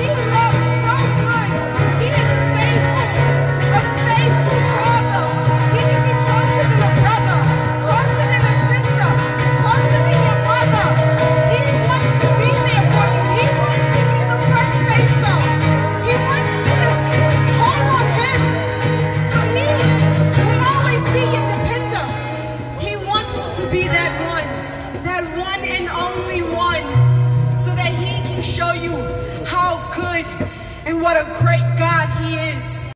He loves so good. He is faithful, a faithful father. He can be closer than a brother, closer than a sister, closer than your mother. He wants to be there for you. He wants to be the front facer. He wants you to call on him. So he will always be your depender. He wants to be that one and only one, so that he can show you how good and what a great God he is.